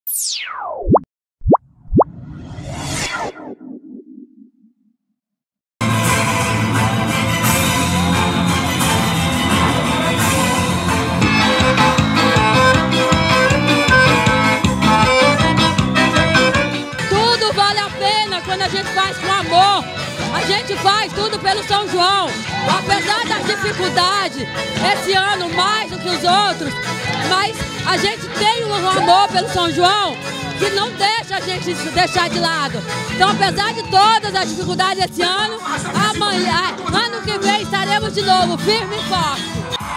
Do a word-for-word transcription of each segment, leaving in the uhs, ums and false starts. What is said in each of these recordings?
Tudo vale a pena quando a gente faz com amor. A gente faz tudo pelo São João. Apesar das dificuldades, esse ano mais do que os outros, mas a gente tem um amor pelo São João que não deixa a gente deixar de lado. Então, apesar de todas as dificuldades esse ano, amanhã, ano que vem estaremos de novo, firme e forte.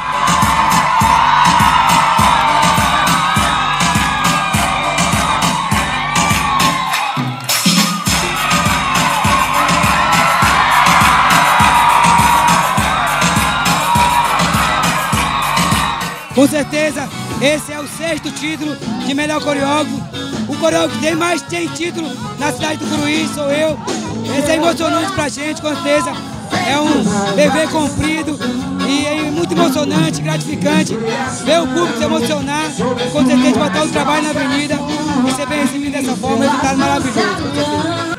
Com certeza, esse é o sexto título de melhor coreógrafo. O coreógrafo que tem mais tem título na cidade do Curuí, sou eu. Esse é emocionante pra gente, com certeza. É um dever cumprido e é muito emocionante, gratificante ver o público se emocionar, com certeza botar o trabalho na avenida e ser bem recebido dessa forma, é um resultado maravilhoso.